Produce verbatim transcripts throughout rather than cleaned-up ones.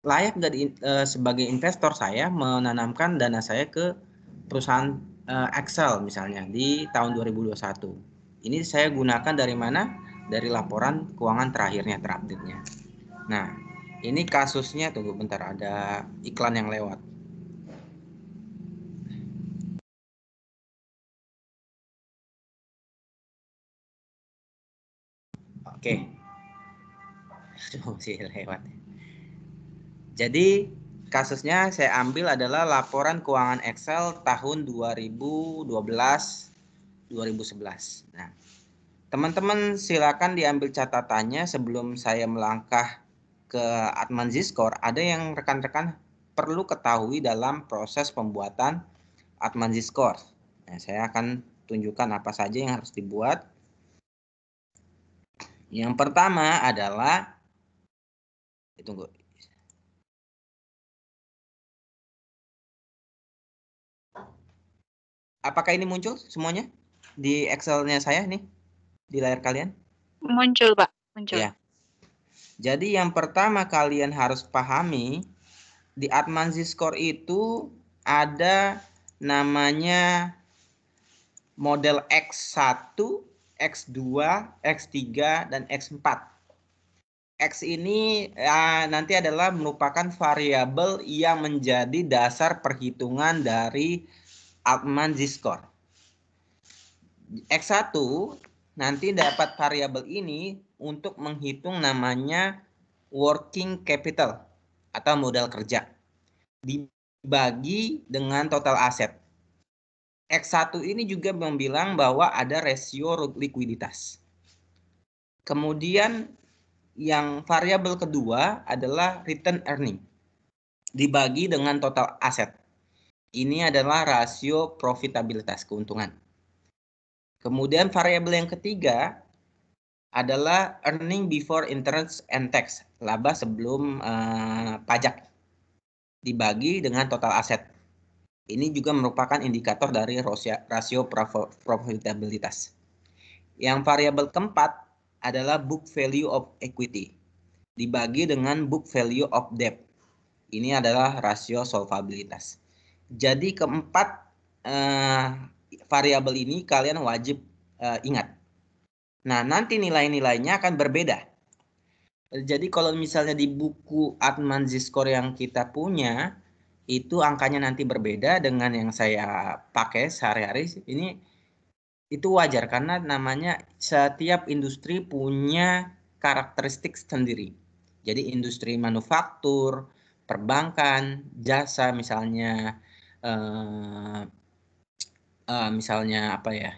layak nggak uh, sebagai investor saya menanamkan dana saya ke perusahaan uh, Excel misalnya di tahun dua ribu dua puluh satu. Ini saya gunakan dari mana? Dari laporan keuangan terakhirnya, terupdate-nya. Nah, ini kasusnya, tunggu bentar, ada iklan yang lewat. Oke. Aduh, sih lewat. Jadi kasusnya saya ambil adalah laporan keuangan Excel tahun dua ribu dua belas dua ribu sebelas. Nah, teman-teman silakan diambil catatannya sebelum saya melangkah ke Atmanziscore. Ada yang rekan-rekan perlu ketahui dalam proses pembuatan Atmanziscore. Nah, saya akan tunjukkan apa saja yang harus dibuat. Yang pertama adalah, tunggu. Apakah ini muncul semuanya di Excel-nya saya nih di layar kalian? Muncul, Pak. Muncul. Ya. Jadi yang pertama kalian harus pahami di Atmanziscore itu ada namanya model X satu, X dua, X tiga, dan X empat. X ini ya, nanti adalah merupakan variabel yang menjadi dasar perhitungan dari Atmanziscore. X satu nanti dapat variabel ini untuk menghitung namanya working capital atau modal kerja dibagi dengan total aset. X satu ini juga membilang bahwa ada rasio likuiditas. Kemudian yang variabel kedua adalah return earning dibagi dengan total aset. Ini adalah rasio profitabilitas, keuntungan. Kemudian variabel yang ketiga adalah earning before interest and tax, laba sebelum uh, pajak dibagi dengan total aset. Ini juga merupakan indikator dari rasio profitabilitas. Yang variabel keempat adalah book value of equity dibagi dengan book value of debt. Ini adalah rasio solvabilitas. Jadi keempat uh, variabel ini kalian wajib uh, ingat. Nah, nanti nilai-nilainya akan berbeda. Jadi kalau misalnya di buku Atmanziscore yang kita punya, itu angkanya nanti berbeda dengan yang saya pakai sehari-hari. Ini itu wajar karena namanya setiap industri punya karakteristik sendiri. Jadi industri manufaktur, perbankan, jasa misalnya, eh, eh, misalnya apa ya?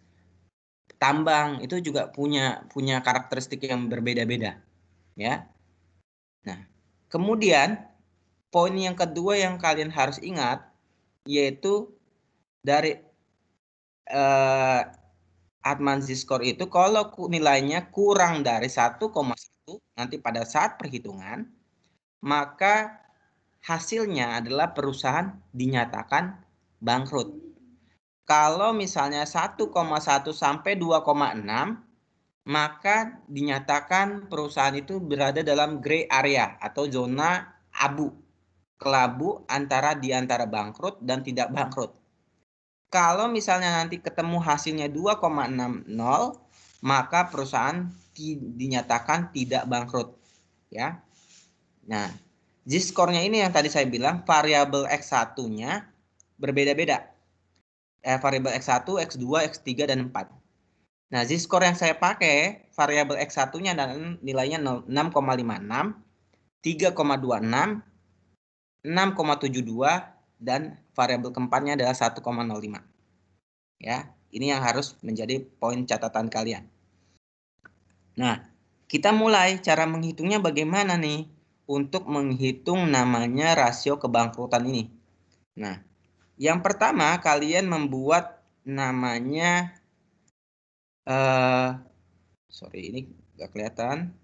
Tambang itu juga punya punya karakteristik yang berbeda-beda, ya. Nah, kemudian poin yang kedua yang kalian harus ingat yaitu dari eh, Atmanziscore itu kalau nilainya kurang dari satu koma satu nanti pada saat perhitungan, maka hasilnya adalah perusahaan dinyatakan bangkrut. Kalau misalnya satu koma satu sampai dua koma enam, maka dinyatakan perusahaan itu berada dalam gray area atau zona abu, kelabu antara di antara bangkrut dan tidak bangkrut. Kalau misalnya nanti ketemu hasilnya dua koma enam nol, maka perusahaan dinyatakan tidak bangkrut, ya. Nah, Z-score-nya ini yang tadi saya bilang variabel X satu-nya berbeda-beda. Eh, variabel X satu, X dua, X tiga, dan empat. Nah, Z-score yang saya pakai, variabel X satu-nya dan nilainya enam koma lima enam, tiga koma dua enam, enam koma tujuh dua, dan variabel keempatnya adalah satu koma nol lima. Ya, ini yang harus menjadi poin catatan kalian. Nah, kita mulai cara menghitungnya bagaimana nih untuk menghitung namanya rasio kebangkrutan ini. Nah, yang pertama kalian membuat namanya uh, sorry ini nggak kelihatan.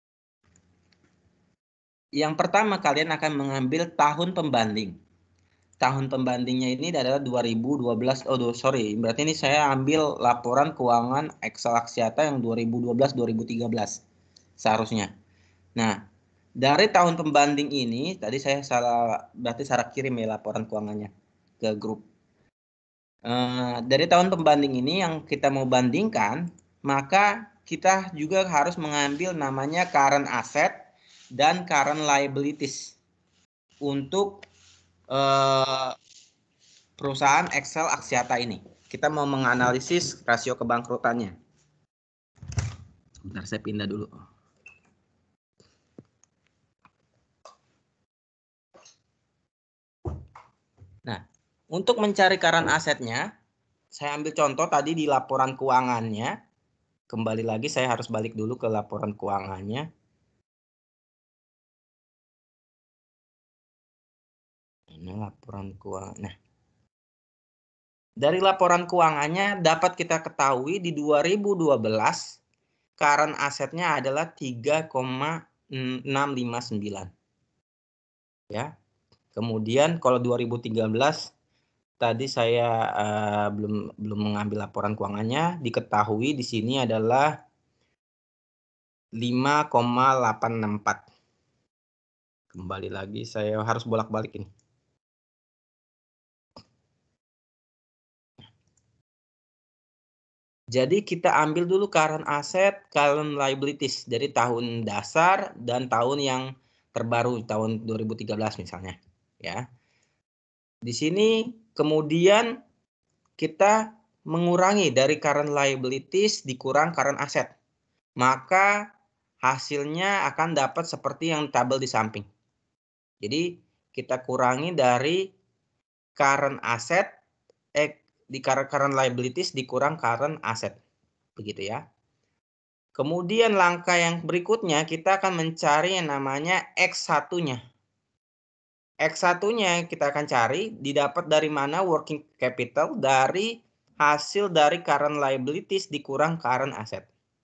Yang pertama kalian akan mengambil tahun pembanding. tahun pembandingnya ini adalah dua ribu dua belas. Oh, sorry. Berarti ini saya ambil laporan keuangan Excel Axiata yang dua ribu dua belas dua ribu tiga belas seharusnya. Nah, dari tahun pembanding ini tadi saya salah, berarti salah kirim ya laporan keuangannya ke grup. Uh, dari tahun pembanding ini yang kita mau bandingkan, maka kita juga harus mengambil namanya current asset dan current liabilities untuk uh, perusahaan Excel Axiata ini. Kita mau menganalisis rasio kebangkrutannya. Bentar, saya pindah dulu. Nah, untuk mencari current asetnya, saya ambil contoh tadi di laporan keuangannya. Kembali lagi, saya harus balik dulu ke laporan keuangannya. Ini laporan keuangan. Nah, dari laporan keuangannya dapat kita ketahui di dua ribu dua belas current asetnya adalah tiga koma enam lima sembilan. Ya. Kemudian kalau dua ribu tiga belas tadi saya uh, belum belum mengambil laporan keuangannya, diketahui di sini adalah lima koma delapan enam empat. Kembali lagi, saya harus bolak-balik ini. Jadi kita ambil dulu current asset, current liabilities dari tahun dasar dan tahun yang terbaru tahun dua ribu tiga belas misalnya, ya. Di sini kemudian kita mengurangi dari current liabilities dikurang current asset. Maka hasilnya akan dapat seperti yang tabel di samping. Jadi kita kurangi dari current asset, eh, di current liabilities dikurang current asset. Begitu ya. Kemudian langkah yang berikutnya kita akan mencari yang namanya X satu-nya. X satu-nya kita akan cari didapat dari mana working capital dari hasil dari current liabilities dikurang current asset.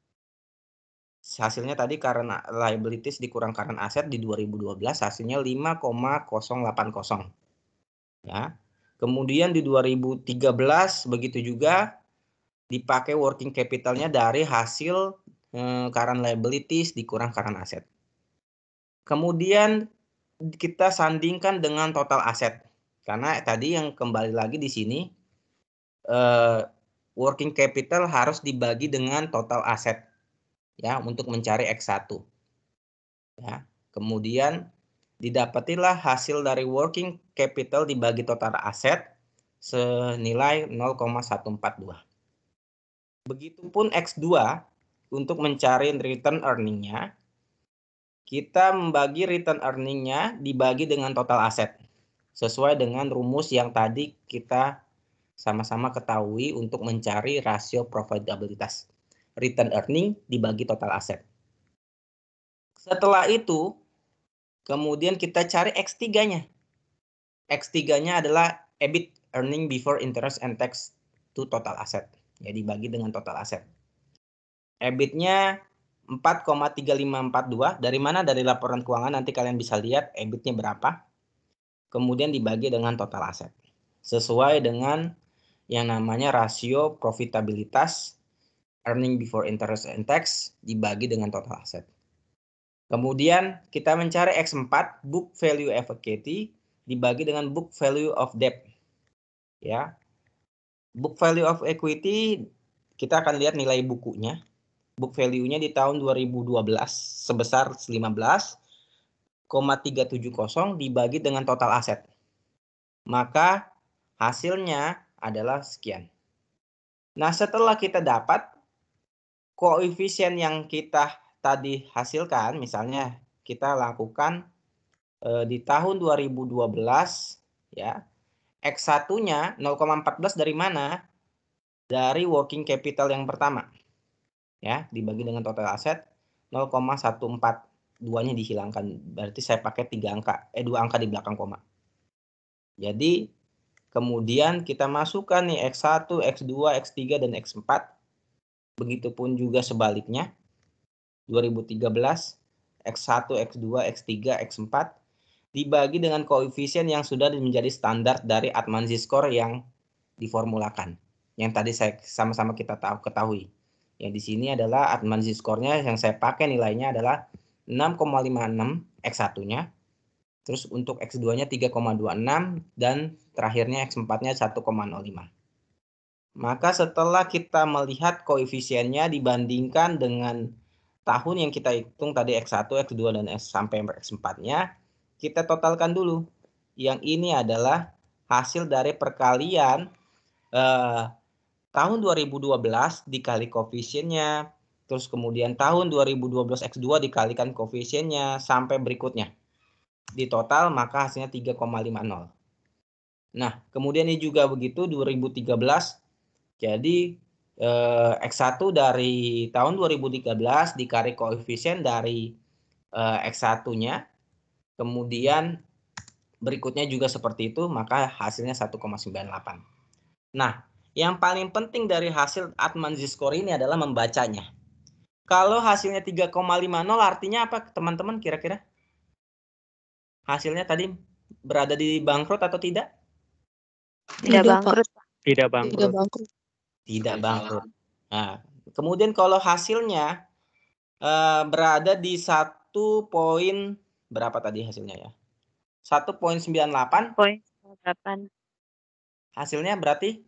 Hasilnya tadi current liabilities dikurang current asset di dua ribu dua belas hasilnya lima koma nol delapan nol. Ya. Kemudian di dua ribu tiga belas begitu juga dipakai working capitalnya dari hasil eh, current liabilities dikurang current asset. Kemudian kita sandingkan dengan total aset. Karena tadi yang kembali lagi di sini eh, working capital harus dibagi dengan total aset ya untuk mencari X satu. Ya. Kemudian didapatilah hasil dari working capital dibagi total aset senilai nol koma satu empat dua. Begitupun X dua untuk mencari return earning-nya, kita membagi return earning-nya dibagi dengan total aset. Sesuai dengan rumus yang tadi kita sama-sama ketahui untuk mencari rasio profitabilitas. Return earning dibagi total aset. Setelah itu, kemudian kita cari X tiga-nya. X tiga-nya adalah E B I T, earning before interest and tax to total asset. Ya, dibagi dengan total aset. E B I T-nya empat koma tiga lima empat dua. Dari mana? Dari laporan keuangan. Nanti kalian bisa lihat E B I T-nya berapa. Kemudian dibagi dengan total aset. Sesuai dengan yang namanya rasio profitabilitas earning before interest and tax dibagi dengan total aset. Kemudian kita mencari X empat, book value of equity dibagi dengan book value of debt. Ya. Book value of equity kita akan lihat nilai bukunya. Book value-nya di tahun dua ribu dua belas sebesar lima belas koma tiga tujuh nol dibagi dengan total aset. Maka hasilnya adalah sekian. Nah, setelah kita dapat koefisien yang kita tadi hasilkan, misalnya kita lakukan eh, di tahun dua ribu dua belas ya. X satu-nya nol koma empat belas dari mana? Dari working capital yang pertama. Ya, dibagi dengan total aset nol koma satu empat dua-nya dihilangkan. Berarti saya pakai tiga angka, eh dua angka di belakang koma. Jadi kemudian kita masukkan nih X satu, X dua, X tiga dan X empat. Begitupun juga sebaliknya. dua ribu tiga belas X satu, X dua, X tiga, X empat dibagi dengan koefisien yang sudah menjadi standar dari Atman Z-score yang diformulakan. Yang tadi saya sama-sama kita tahu ketahui. Yang di sini adalah Atman Z-score-nya yang saya pakai nilainya adalah enam koma lima enam X satu-nya. Terus untuk X dua-nya tiga koma dua enam dan terakhirnya X empat-nya satu koma nol lima. Maka setelah kita melihat koefisiennya dibandingkan dengan tahun yang kita hitung tadi X satu, X dua, dan X sampai X empat-nya, kita totalkan dulu. Yang ini adalah hasil dari perkalian eh, tahun dua ribu dua belas dikali koefisiennya, terus kemudian tahun dua ribu dua belas X dua dikalikan koefisiennya, sampai berikutnya. Di total maka hasilnya tiga koma lima nol. Nah, kemudian ini juga begitu dua ribu tiga belas. Jadi eh, X satu dari tahun dua ribu tiga belas dikali koefisien dari eh, X satu-nya. Kemudian berikutnya juga seperti itu, maka hasilnya satu koma sembilan delapan. Nah, yang paling penting dari hasil Atman Z-score ini adalah membacanya. Kalau hasilnya tiga koma lima nol artinya apa teman-teman kira-kira? Hasilnya tadi berada di bangkrut atau tidak? Tidak bangkrut, Pak. Tidak Tidak bangkrut. bangkrut. Tidak bangkrut. Nah, kemudian kalau hasilnya eh, berada di satu poin berapa tadi hasilnya ya? satu koma sembilan delapan. Poin delapan. Hasilnya berarti?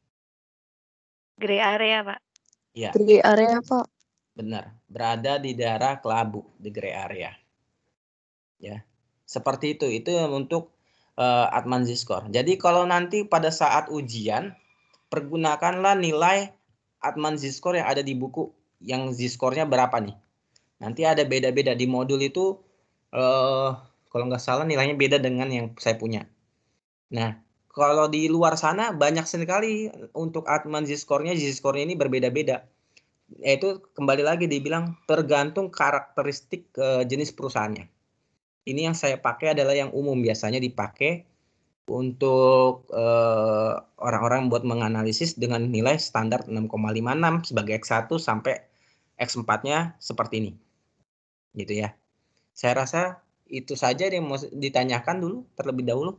Gray area, Pak. Ya, Di area Pak. benar. Berada di daerah kelabu, di gray area. Ya, seperti itu. Itu untuk uh, Atman Z-score. Jadi kalau nanti pada saat ujian, pergunakanlah nilai Atman Z-score yang ada di buku. Yang Z-score-nya berapa nih? Nanti ada beda-beda di modul itu. Uh, kalau nggak salah nilainya beda dengan yang saya punya. Nah, kalau di luar sana banyak sekali untuk Atman Z-score-nya. Z-score-nya ini berbeda-beda. Yaitu kembali lagi dibilang tergantung karakteristik uh, jenis perusahaannya. Ini yang saya pakai adalah yang umum, biasanya dipakai untuk eh, orang-orang buat menganalisis dengan nilai standar enam koma lima enam sebagai X satu sampai X empat-nya seperti ini. Gitu ya. Saya rasa itu saja yang mau ditanyakan dulu terlebih dahulu.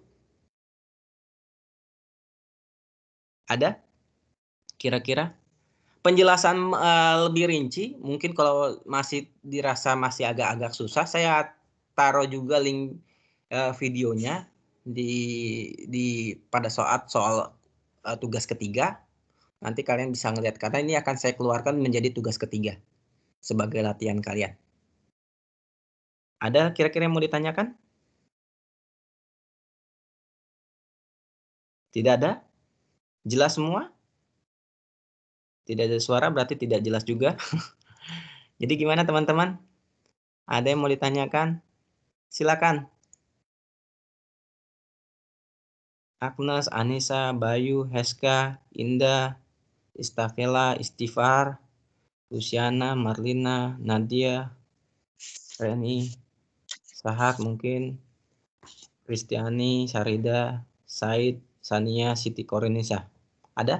Ada? Kira-kira? Penjelasan uh, lebih rinci, mungkin kalau masih dirasa masih agak-agak susah, saya taruh juga link uh, videonya di di pada saat soal uh, tugas ketiga. Nanti kalian bisa ngeliat karena ini akan saya keluarkan menjadi tugas ketiga sebagai latihan kalian. Ada kira-kira yang mau ditanyakan? Tidak ada? Jelas semua? Tidak ada suara berarti tidak jelas juga. Jadi gimana teman-teman? Ada yang mau ditanyakan? Silakan. Agnes, Anissa, Bayu, Heska, Indah, Istafela, Istighfar, Luciana, Marlina, Nadia, Reni, Sahat mungkin, Kristiani, Sarida, Said, Sania, Siti Korinisa. Ada?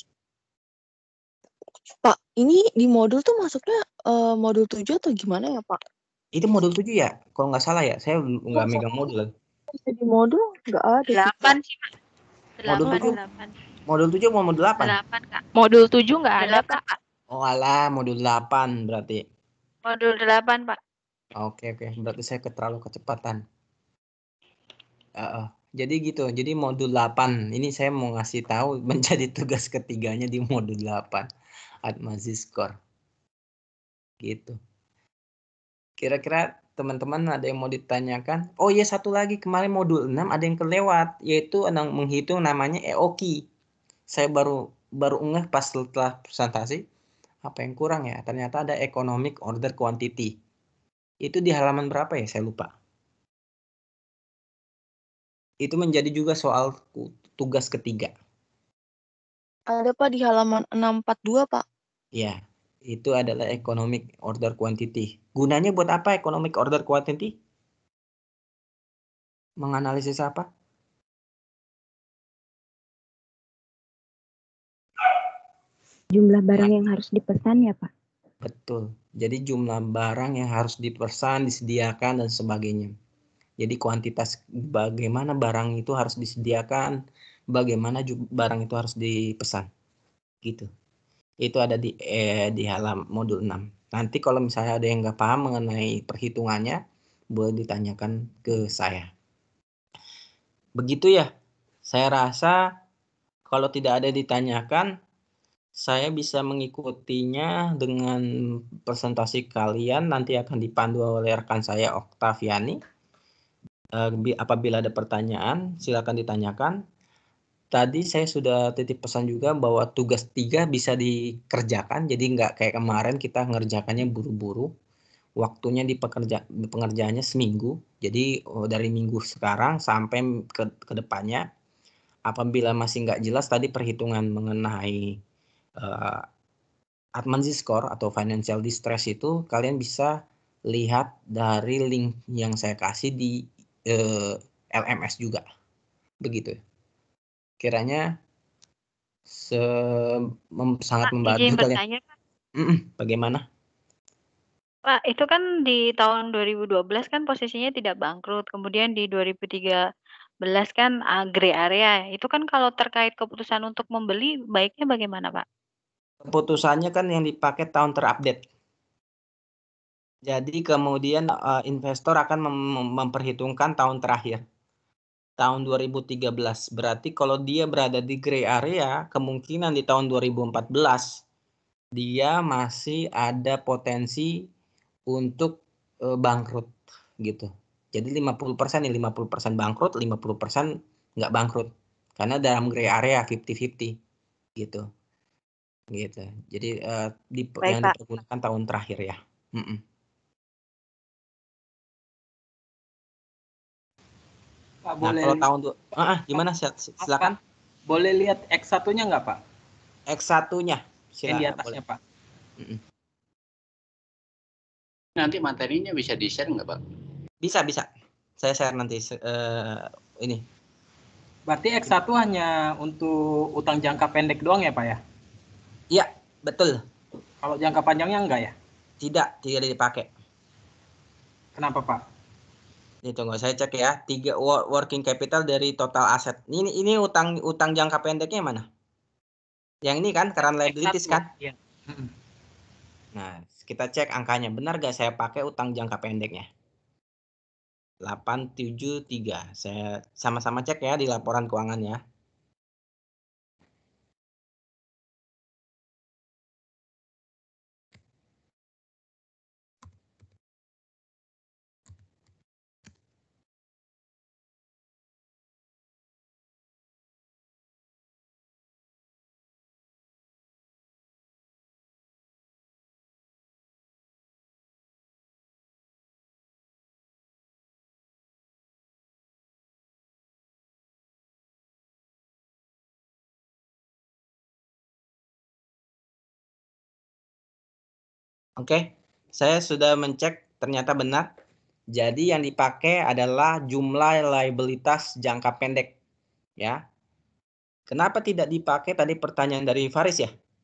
Pak, ini di modul tuh masuknya uh, modul tujuh atau gimana ya Pak? Itu modul tujuh ya? Kalau nggak salah ya, saya nggak Oh, megang modul. Di modul nggak ada. Delapan sih, Pak. Modul Delapan, tujuh? delapan. Modul tujuh mau modul delapan? Delapan, Kak. Modul tujuh nggak ada, Kak. Oh alah, modul delapan berarti. Modul delapan, Pak. Oke, oke. Berarti saya terlalu kecepatan. Uh, jadi gitu. Jadi modul delapan. Ini saya mau ngasih tahu menjadi tugas ketiganya di modul delapan. Atman Z-score. Gitu. Kira-kira teman-teman ada yang mau ditanyakan? Oh iya, satu lagi. Kemarin modul enam ada yang kelewat. Yaitu menghitung namanya E O Q. Saya baru baru ngeh pas setelah presentasi. Apa yang kurang ya? Ternyata ada Economic Order Quantity. Itu di halaman berapa ya? Saya lupa. Itu menjadi juga soal tugas ketiga. Ada Pak di halaman enam empat dua Pak. Ya, itu adalah Economic Order Quantity. Gunanya buat apa Economic Order Quantity? Menganalisis apa? Jumlah barang yang harus dipesan ya Pak? Betul. Jadi jumlah barang yang harus dipesan, disediakan, dan sebagainya. Jadi kuantitas bagaimana barang itu harus disediakan, bagaimana juga barang itu harus dipesan. Gitu. Itu ada di eh, di halaman modul enam. Nanti kalau misalnya ada yang nggak paham mengenai perhitungannya, boleh ditanyakan ke saya. Begitu ya. Saya rasa kalau tidak ada ditanyakan, saya bisa mengikutinya dengan presentasi kalian. Nanti akan dipandu oleh rekan saya Oktaviani. Apabila ada pertanyaan, silakan ditanyakan. Tadi saya sudah titip pesan juga bahwa tugas tiga bisa dikerjakan, jadi nggak kayak kemarin kita ngerjakannya buru-buru. Waktunya di pekerja pengerjaannya seminggu, jadi oh, dari minggu sekarang sampai ke, ke depannya. Apabila masih nggak jelas tadi perhitungan mengenai uh, Atmanzi Score atau Financial Distress itu, kalian bisa lihat dari link yang saya kasih di uh, L M S juga. Begitu. Kiranya se mem sangat Pak, membantu izin kalian. bertanya, Pak. Mm-mm, bagaimana? Pak, itu kan di tahun dua ribu dua belas kan posisinya tidak bangkrut. Kemudian di dua ribu tiga belas kan uh, gray area. Itu kan kalau terkait keputusan untuk membeli, baiknya bagaimana, Pak? Keputusannya kan yang dipakai tahun terupdate. Jadi kemudian uh, investor akan mem memperhitungkan tahun terakhir. Tahun dua ribu tiga belas. Berarti kalau dia berada di gray area, kemungkinan di tahun dua ribu empat belas dia masih ada potensi untuk uh, bangkrut gitu. Jadi lima puluh persen ya lima puluh persen bangkrut, lima puluh persen nggak bangkrut. Karena dalam gray area lima puluh lima puluh gitu. Gitu. Jadi uh, di, Baik, yang Pak. dipergunakan tahun terakhir ya. Mm-mm. Pak, Nah, boleh kalau li- tahun dua, ah, gimana? Silakan. Pak, boleh lihat X satu-nya nggak, Pak? X satu-nya. Yang di Silakan. atasnya, Boleh. Pak. Mm-mm. Nanti materinya bisa di-share nggak, Pak? Bisa, bisa. Saya share nanti uh, ini. Berarti X satu hanya untuk utang jangka pendek doang ya, Pak ya? Iya, betul. Kalau jangka panjangnya enggak ya? Tidak, tidak dipakai. Kenapa, Pak? Ini tunggu saya cek ya. Tiga working capital dari total aset. Ini ini utang utang jangka pendeknya mana? Yang ini kan current liabilities kan? Iya. Nah, kita cek angkanya. Benar gak saya pakai utang jangka pendeknya? delapan tujuh tiga. Saya sama-sama cek ya di laporan keuangan ya. Oke, saya sudah mencek ternyata benar. Jadi yang dipakai adalah jumlah liabilitas jangka pendek. Ya. Kenapa tidak dipakai tadi pertanyaan dari Faris ya?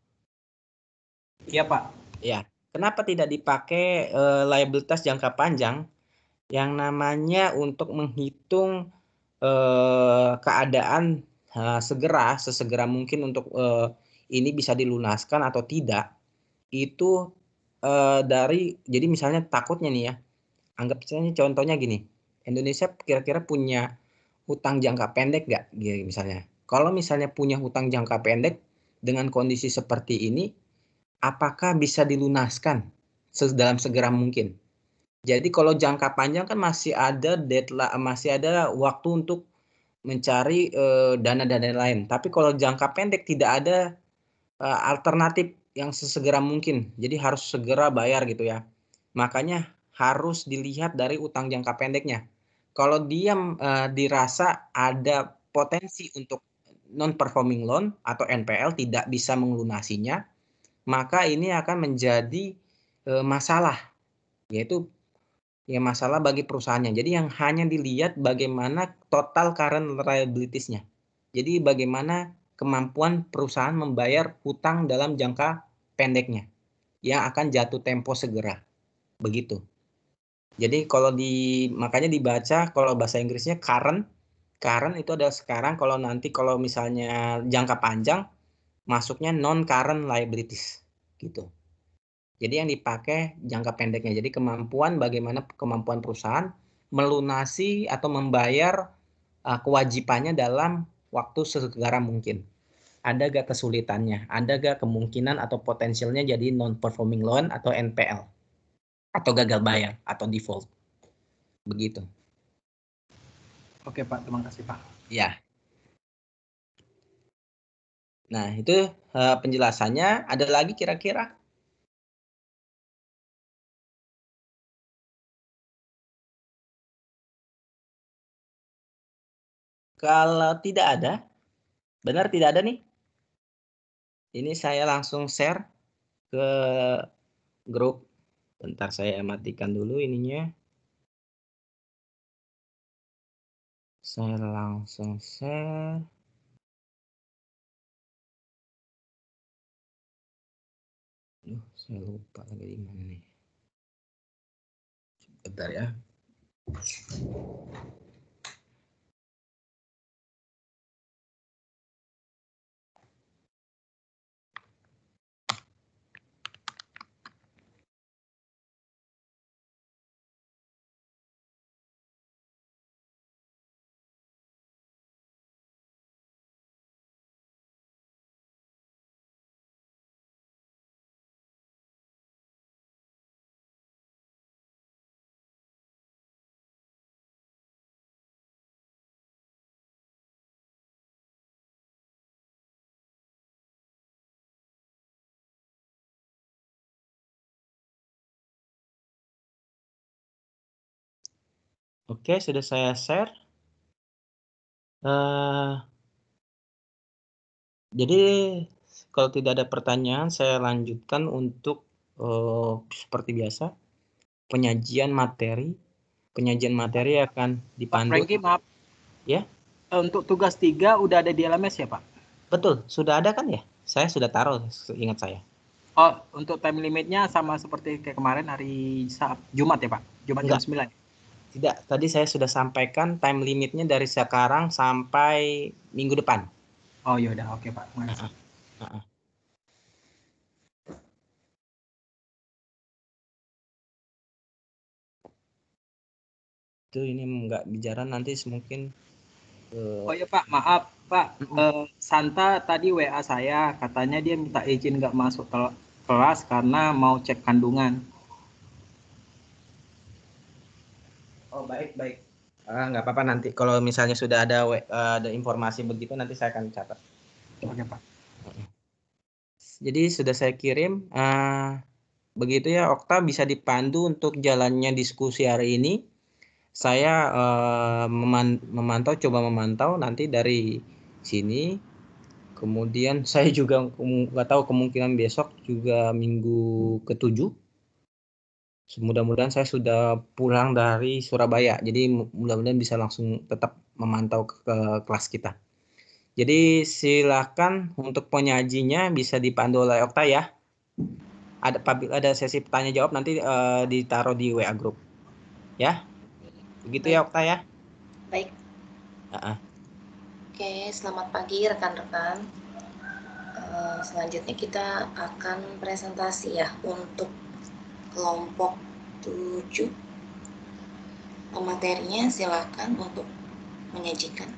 Iya, Pak. Ya. Kenapa tidak dipakai uh, liabilitas jangka panjang yang namanya untuk menghitung uh, keadaan uh, segera, sesegera mungkin untuk uh, ini bisa dilunaskan atau tidak. Itu uh, dari, jadi misalnya takutnya nih ya, anggap misalnya contohnya gini, Indonesia kira-kira punya hutang jangka pendek nggak? Misalnya, kalau misalnya punya hutang jangka pendek dengan kondisi seperti ini, apakah bisa dilunaskan dalam segera mungkin? Jadi kalau jangka panjang kan masih ada deadline, masih ada waktu untuk mencari uh, dana-dana lain. Tapi kalau jangka pendek tidak ada uh, alternatif yang sesegera mungkin. Jadi harus segera bayar gitu ya. Makanya harus dilihat dari utang jangka pendeknya. Kalau dia uh, dirasa ada potensi untuk non-performing loan atau N P L tidak bisa melunasinya, maka ini akan menjadi uh, masalah, yaitu ya masalah bagi perusahaannya. Jadi yang hanya dilihat bagaimana total current liabilities-nya. Jadi bagaimana kemampuan perusahaan membayar hutang dalam jangka pendeknya yang akan jatuh tempo segera. Begitu. Jadi kalau di makanya dibaca kalau bahasa Inggrisnya current, current itu adalah sekarang. Kalau nanti kalau misalnya jangka panjang masuknya non current liabilities gitu. Jadi yang dipakai jangka pendeknya. Jadi kemampuan bagaimana kemampuan perusahaan melunasi atau membayar uh, kewajibannya dalam waktu sesegera mungkin. Ada gak kesulitannya? Ada gak kemungkinan atau potensialnya jadi non performing loan atau N P L atau gagal bayar atau default? Begitu. Oke Pak, terima kasih Pak. Ya. Nah, itu uh, penjelasannya. Ada lagi kira-kira? Kalau tidak ada, benar tidak ada nih. Ini saya langsung share ke grup. Bentar saya matikan dulu ininya. Saya langsung share. Duh, saya lupa lagi di mana nih. Bentar ya. Oke, sudah saya share. Uh, jadi kalau tidak ada pertanyaan, saya lanjutkan untuk uh, seperti biasa penyajian materi. Penyajian materi akan dipandu. Pak Franky, maaf. Ya. Untuk tugas tiga udah ada di L M S ya Pak? Betul, sudah ada kan ya? Saya sudah taruh, ingat saya. Oh, untuk time limitnya sama seperti kayak kemarin hari Sabtu, Jumat ya Pak? Jumat jam sembilan. Tidak, tadi saya sudah sampaikan time limitnya dari sekarang sampai minggu depan. Oh yaudah, oke Pak. Makasih. Uh-uh. Uh-uh. Itu ini nggak bicara nanti mungkin. Uh... Oh ya Pak, maaf Pak. Uh-uh. Uh, Santa tadi W A saya, katanya dia minta izin nggak masuk kelas karena mau cek kandungan. Oh baik baik. Ah, nggak apa-apa nanti kalau misalnya sudah ada uh, ada informasi begitu nanti saya akan catat. Oke Pak. Jadi sudah saya kirim. Uh, begitu ya Okta, bisa dipandu untuk jalannya diskusi hari ini. Saya uh, memantau, coba memantau nanti dari sini. Kemudian saya juga nggak tahu kemungkinan besok juga minggu ketujuh. Mudah-mudahan saya sudah pulang dari Surabaya, jadi mudah-mudahan bisa langsung tetap memantau ke, ke kelas kita. Jadi silakan untuk penyajinya bisa dipandu oleh Okta ya. Ada ada sesi tanya jawab nanti uh, ditaruh di W A group, ya. Begitu. Baik. Ya Okta ya. Baik. Uh-uh. Oke, selamat pagi rekan-rekan. Uh, selanjutnya kita akan presentasi ya untuk kelompok tujuh. Materinya silakan untuk menyajikan.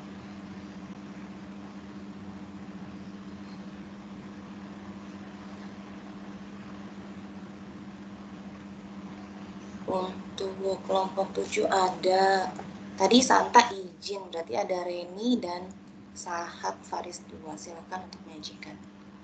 Untuk kelompok tujuh ada tadi Santa izin, berarti ada Reni dan Sahat Faris dua. Silakan untuk menyajikan.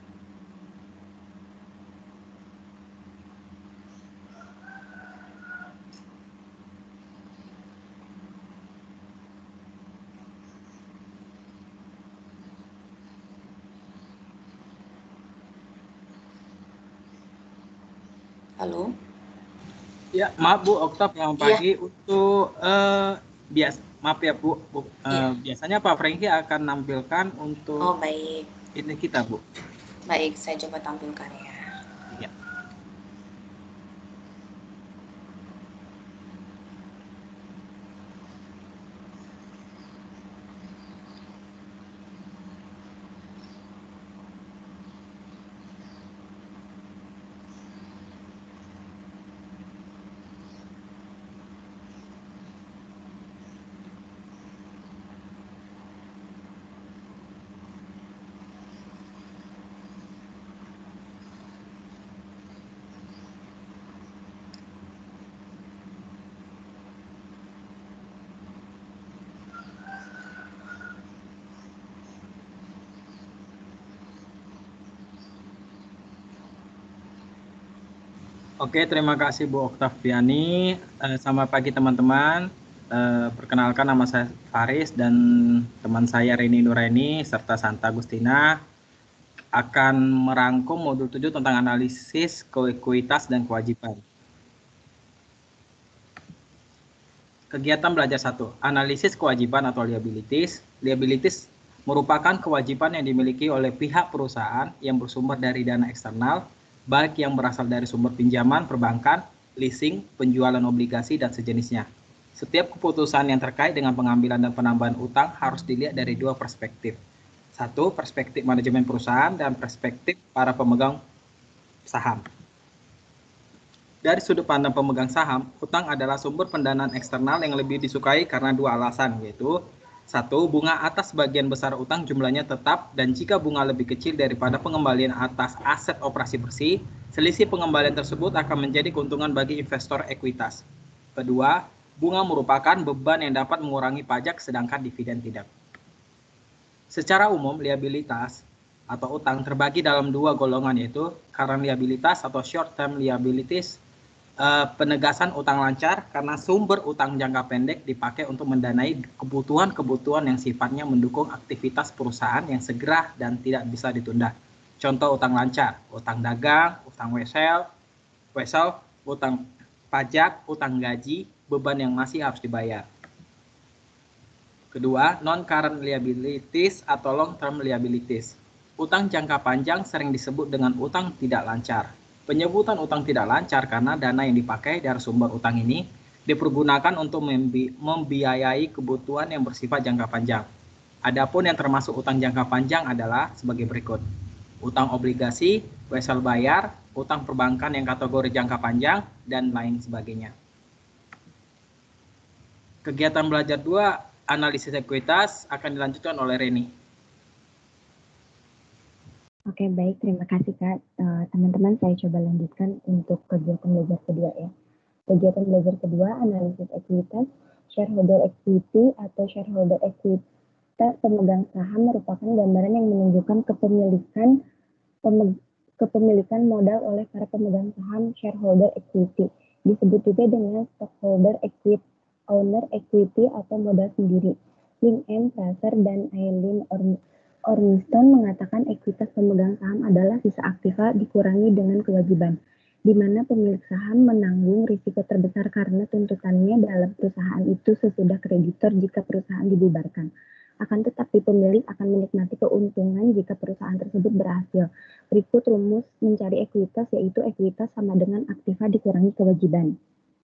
Halo. Ya, maaf Bu, Okta yang pagi ya. Untuk uh, bias, maaf ya Bu, Bu. Uh, ya. Biasanya Pak Franky akan nampilkan untuk oh, baik. Ini kita Bu. Baik, saya coba tampilkan ya. Ya. Oke, terima kasih Bu Oktaviani. Eh, selamat pagi teman-teman. Eh, perkenalkan nama saya Faris dan teman saya Reni Nuraini serta Santa Agustina akan merangkum modul tujuh tentang analisis ekuitas dan kewajiban. Kegiatan belajar satu, analisis kewajiban atau liabilities. Liabilities merupakan kewajiban yang dimiliki oleh pihak perusahaan yang bersumber dari dana eksternal, baik yang berasal dari sumber pinjaman, perbankan, leasing, penjualan obligasi, dan sejenisnya. Setiap keputusan yang terkait dengan pengambilan dan penambahan utang harus dilihat dari dua perspektif. Satu, perspektif manajemen perusahaan dan perspektif para pemegang saham. Dari sudut pandang pemegang saham, utang adalah sumber pendanaan eksternal yang lebih disukai karena dua alasan, yaitu satu, bunga atas sebagian besar utang jumlahnya tetap, dan jika bunga lebih kecil daripada pengembalian atas aset operasi bersih, selisih pengembalian tersebut akan menjadi keuntungan bagi investor ekuitas. Kedua, bunga merupakan beban yang dapat mengurangi pajak sedangkan dividen tidak. Secara umum, liabilitas atau utang terbagi dalam dua golongan, yaitu current liabilities atau short term liabilities. Uh, penegasan utang lancar karena sumber utang jangka pendek dipakai untuk mendanai kebutuhan-kebutuhan yang sifatnya mendukung aktivitas perusahaan yang segera dan tidak bisa ditunda. Contoh utang lancar, utang dagang, utang wesel, wesel, utang pajak, utang gaji, beban yang masih harus dibayar. Kedua, non-current liabilities atau long-term liabilities. Utang jangka panjang sering disebut dengan utang tidak lancar. Penyebutan utang tidak lancar karena dana yang dipakai dari sumber utang ini dipergunakan untuk membi membiayai kebutuhan yang bersifat jangka panjang. Adapun yang termasuk utang jangka panjang adalah sebagai berikut. Utang obligasi, wesel bayar, utang perbankan yang kategori jangka panjang, dan lain sebagainya. Kegiatan belajar dua, analisis ekuitas, akan dilanjutkan oleh Reni. Oke, baik. Terima kasih, Kak. Teman-teman, uh, saya coba lanjutkan untuk kegiatan belajar kedua ya. Kegiatan belajar kedua, analisis ekuitas, shareholder equity atau shareholder equity pemegang saham merupakan gambaran yang menunjukkan kepemilikan pemeg kepemilikan modal oleh para pemegang saham shareholder equity. Disebut juga dengan stockholder equity, owner equity atau modal sendiri. Link M. Fraser dan Eileen Ormiston mengatakan ekuitas pemegang saham adalah sisa aktiva dikurangi dengan kewajiban, di mana pemilik saham menanggung risiko terbesar karena tuntutannya dalam perusahaan itu sesudah kreditor jika perusahaan dibubarkan. Akan tetapi pemilik akan menikmati keuntungan jika perusahaan tersebut berhasil. Berikut rumus mencari ekuitas, yaitu ekuitas sama dengan aktiva dikurangi kewajiban.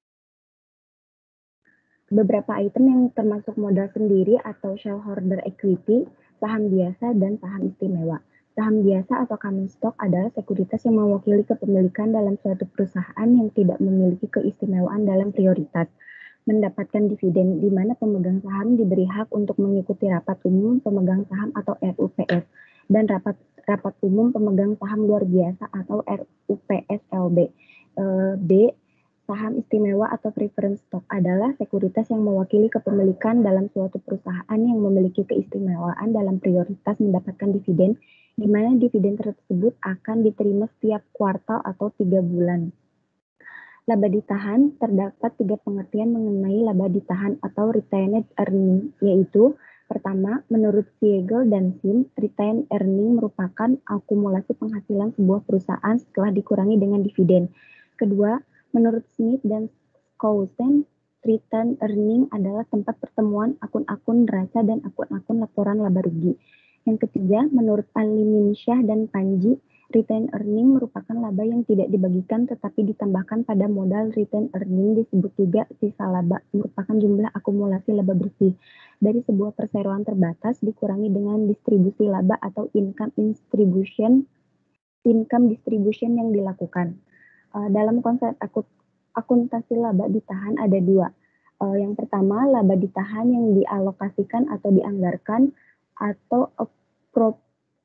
Beberapa item yang termasuk modal sendiri atau shareholder equity, saham biasa, dan saham istimewa. Saham biasa atau common stock adalah sekuritas yang mewakili kepemilikan dalam suatu perusahaan yang tidak memiliki keistimewaan dalam prioritas mendapatkan dividen, di mana pemegang saham diberi hak untuk mengikuti rapat umum pemegang saham atau R U P S dan rapat rapat umum pemegang saham luar biasa atau R U P S L B. E, B. Saham istimewa atau preference stock adalah sekuritas yang mewakili kepemilikan dalam suatu perusahaan yang memiliki keistimewaan dalam prioritas mendapatkan dividen, di mana dividen tersebut akan diterima setiap kuartal atau tiga bulan. Laba ditahan, terdapat tiga pengertian mengenai laba ditahan atau retained earning, yaitu pertama, menurut Siegel dan Sim, retained earning merupakan akumulasi penghasilan sebuah perusahaan setelah dikurangi dengan dividen. Kedua, menurut Smith dan Skousen, retained earning adalah tempat pertemuan akun-akun neraca dan akun-akun laporan laba rugi. Yang ketiga, menurut Aliminsyah dan Panji, retained earning merupakan laba yang tidak dibagikan tetapi ditambahkan pada modal. Retained earning disebut juga sisa laba, merupakan jumlah akumulasi laba bersih dari sebuah perseroan terbatas dikurangi dengan distribusi laba atau income distribution, income distribution yang dilakukan. Uh, dalam konsep akut, akuntansi laba ditahan ada dua. Uh, yang pertama, laba ditahan yang dialokasikan atau dianggarkan atau appro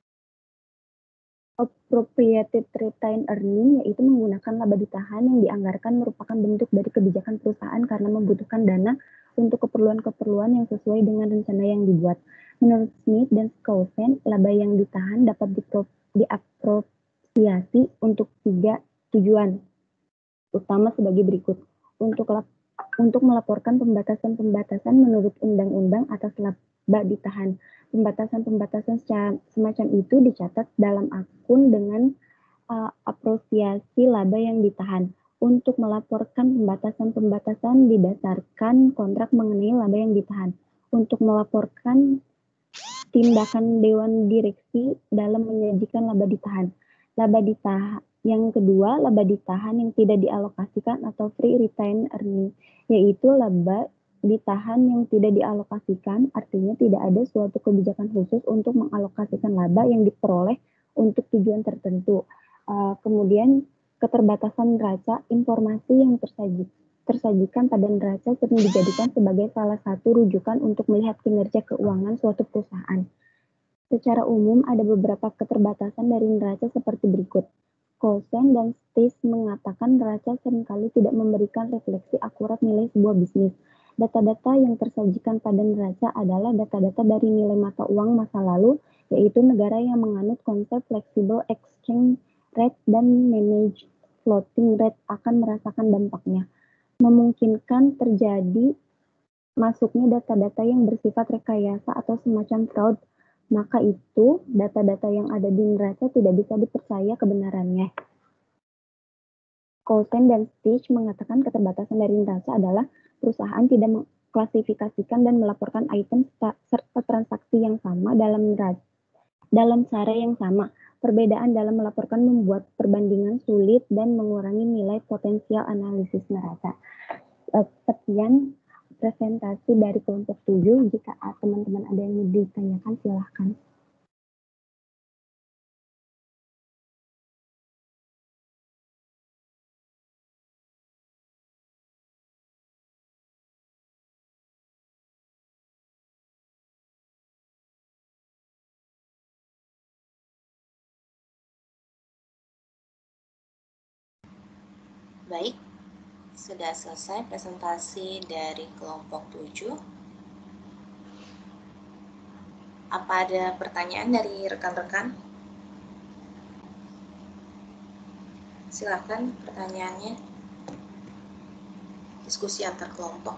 appropriated retained earning, yaitu menggunakan laba ditahan yang dianggarkan merupakan bentuk dari kebijakan perusahaan karena membutuhkan dana untuk keperluan-keperluan yang sesuai dengan rencana yang dibuat. Menurut Smith dan Skousen, laba yang ditahan dapat diapropriasi untuk tiga tujuan. utama sebagai berikut. Untuk lap, untuk melaporkan pembatasan-pembatasan menurut undang-undang atas laba ditahan. Pembatasan-pembatasan semacam itu dicatat dalam akun dengan uh, apresiasi laba yang ditahan. Untuk melaporkan pembatasan-pembatasan didasarkan kontrak mengenai laba yang ditahan. Untuk melaporkan tindakan Dewan Direksi dalam menyajikan laba ditahan. Laba ditahan. Yang kedua, laba ditahan yang tidak dialokasikan atau free retained earning, yaitu laba ditahan yang tidak dialokasikan, artinya tidak ada suatu kebijakan khusus untuk mengalokasikan laba yang diperoleh untuk tujuan tertentu. Uh, kemudian, keterbatasan neraca, informasi yang tersaji, tersajikan pada neraca sering dijadikan sebagai salah satu rujukan untuk melihat kinerja keuangan suatu perusahaan. Secara umum, ada beberapa keterbatasan dari neraca seperti berikut. Coulson dan Stice mengatakan neraca seringkali tidak memberikan refleksi akurat nilai sebuah bisnis. Data-data yang tersajikan pada neraca adalah data-data dari nilai mata uang masa lalu, yaitu negara yang menganut konsep flexible exchange rate dan managed floating rate akan merasakan dampaknya. Memungkinkan terjadi masuknya data-data yang bersifat rekayasa atau semacam fraud, maka itu data-data yang ada di neraca tidak bisa dipercaya kebenarannya. Coulson dan Stice mengatakan keterbatasan dari neraca adalah perusahaan tidak mengklasifikasikan dan melaporkan item serta transaksi yang sama dalam neraca dalam cara yang sama. Perbedaan dalam melaporkan membuat perbandingan sulit dan mengurangi nilai potensial analisis neraca. Sekian presentasi dari kelompok tujuh. Jika teman-teman ada yang mau ditanyakan, silahkan. Baik, sudah selesai presentasi dari kelompok tujuh. Apa ada pertanyaan dari rekan-rekan? Silakan pertanyaannya. Diskusi antar kelompok.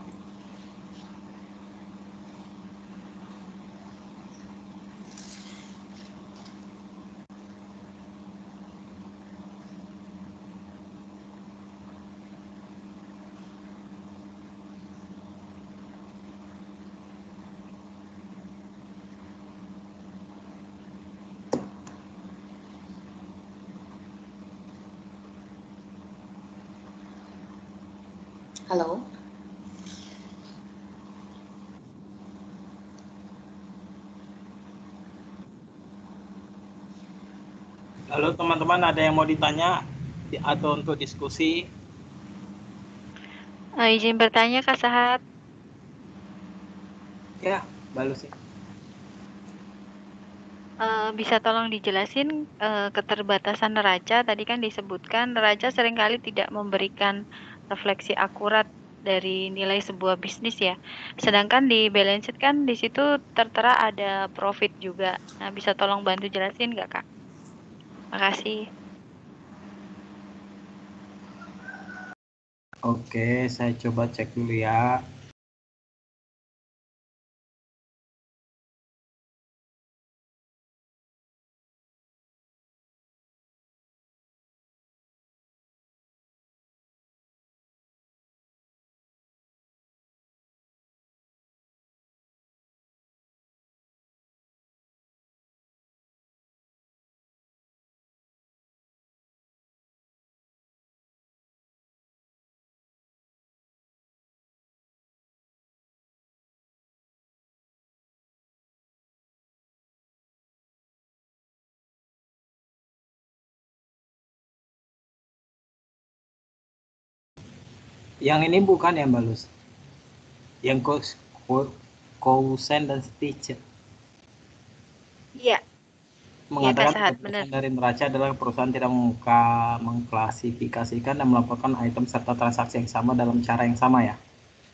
Halo. Halo teman-teman, ada yang mau ditanya atau untuk diskusi? Uh, izin bertanya Kak Sahat. Ya, Balusi. Uh, bisa tolong dijelasin uh, keterbatasan neraca? Tadi kan disebutkan neraca seringkali tidak memberikan refleksi akurat dari nilai sebuah bisnis ya. Sedangkan di balance sheet kan di situ tertera ada profit juga. Nah, bisa tolong bantu jelasin nggak Kak? Makasih. Oke, saya coba cek dulu ya. Yang ini bukan yang Balus. Yang Coulson dan Stice. Iya. Mengatakan keputusan dari neraca adalah perusahaan tidak mengka, mengklasifikasikan dan melaporkan item serta transaksi yang sama dalam cara yang sama ya.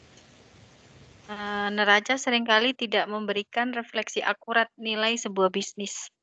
Uh, neraca seringkali tidak memberikan refleksi akurat nilai sebuah bisnis.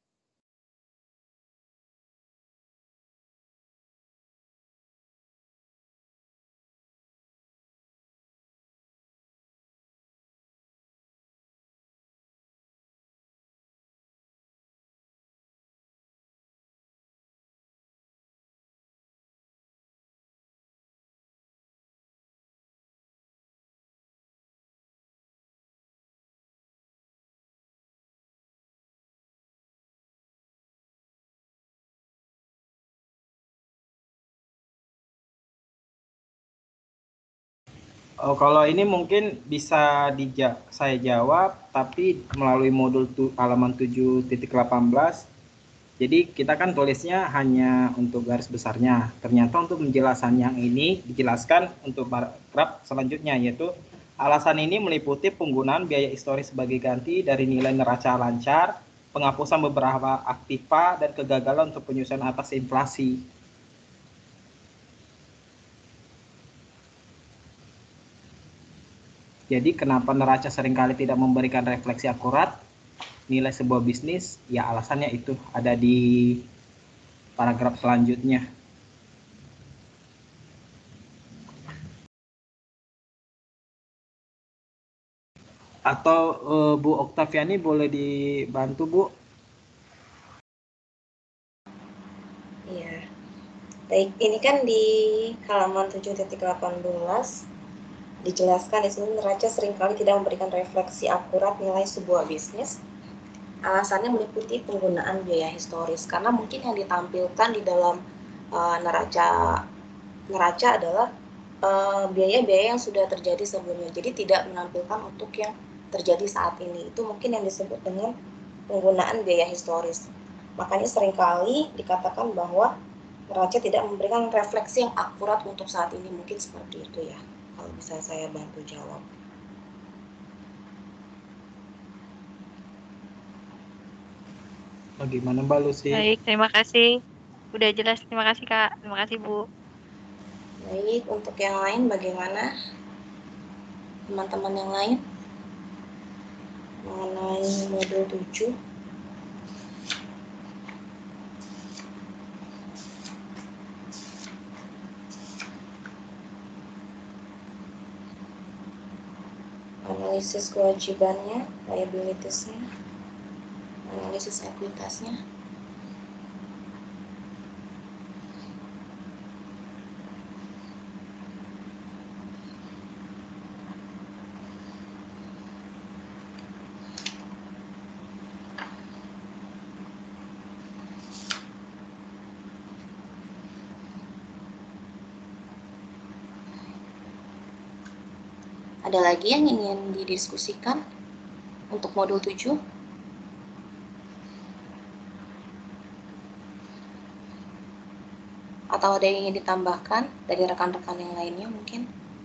Oh, kalau ini mungkin bisa dija saya jawab, tapi melalui modul tu halaman tujuh titik delapan belas. Jadi kita kan tulisnya hanya untuk garis besarnya. Ternyata untuk penjelasan yang ini dijelaskan untuk paragraf selanjutnya, yaitu alasan ini meliputi penggunaan biaya historis sebagai ganti dari nilai neraca lancar, penghapusan beberapa aktiva, dan kegagalan untuk penyusunan atas inflasi. Jadi kenapa neraca seringkali tidak memberikan refleksi akurat nilai sebuah bisnis? Ya alasannya itu ada di paragraf selanjutnya. Atau uh, Bu Oktaviani boleh dibantu, Bu? Iya. Baik, ini kan di halaman tujuh titik delapan belas dijelaskan di sini neraca seringkali tidak memberikan refleksi akurat nilai sebuah bisnis. Alasannya meliputi penggunaan biaya historis, karena mungkin yang ditampilkan di dalam uh, neraca neraca adalah biaya-biaya uh, yang sudah terjadi sebelumnya, jadi tidak menampilkan untuk yang terjadi saat ini. Itu mungkin yang disebut dengan penggunaan biaya historis. Makanya seringkali dikatakan bahwa neraca tidak memberikan refleksi yang akurat untuk saat ini, mungkin seperti itu ya, kalau bisa saya bantu jawab. Bagaimana Mbak Lucy? Baik, terima kasih. Udah jelas, terima kasih Kak. Terima kasih Bu. Baik, untuk yang lain bagaimana? Teman-teman yang lain? Mengenai modul tujuh. Analisis kewajibannya, liabilitiesnya, analisis ekuitasnya. Ada lagi yang ingin didiskusikan untuk modul tujuh? Atau ada yang ingin ditambahkan dari rekan-rekan yang lainnya mungkin?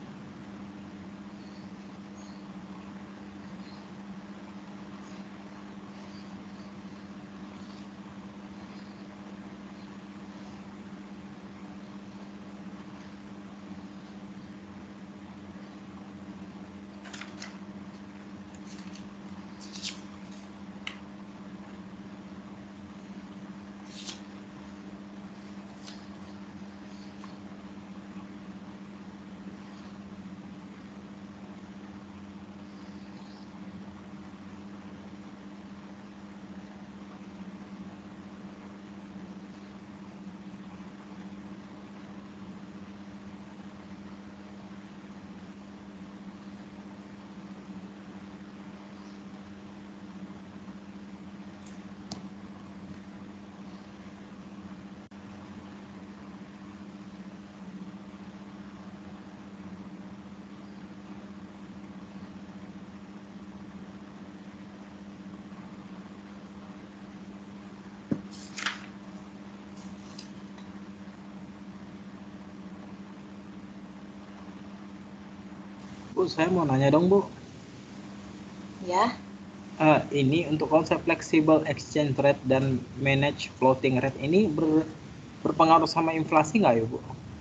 Bu, saya mau nanya dong, Bu. Ya. Uh, ini untuk konsep flexible exchange rate dan manage floating rate ini ber, berpengaruh sama inflasi nggak ya, Bu?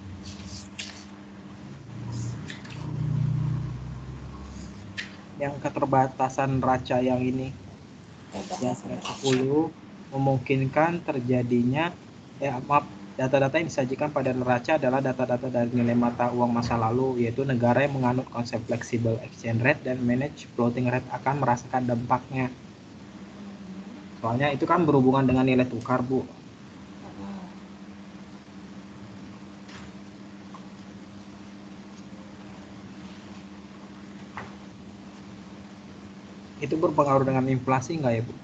Yang keterbatasan neraca yang ini, yang sepuluh memungkinkan terjadinya, ya maaf, data-data yang disajikan pada neraca adalah data-data dari nilai mata uang masa lalu, yaitu negara yang menganut konsep flexible exchange rate dan manage floating rate akan merasakan dampaknya. Soalnya itu kan berhubungan dengan nilai tukar, Bu. Itu berpengaruh dengan inflasi nggak ya, Bu?